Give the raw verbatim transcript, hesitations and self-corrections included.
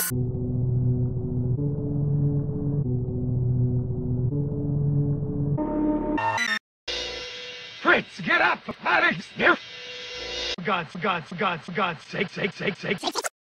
Fritz, get up! Alex! God's, God's, God's, God's sake, sake, sake, sake.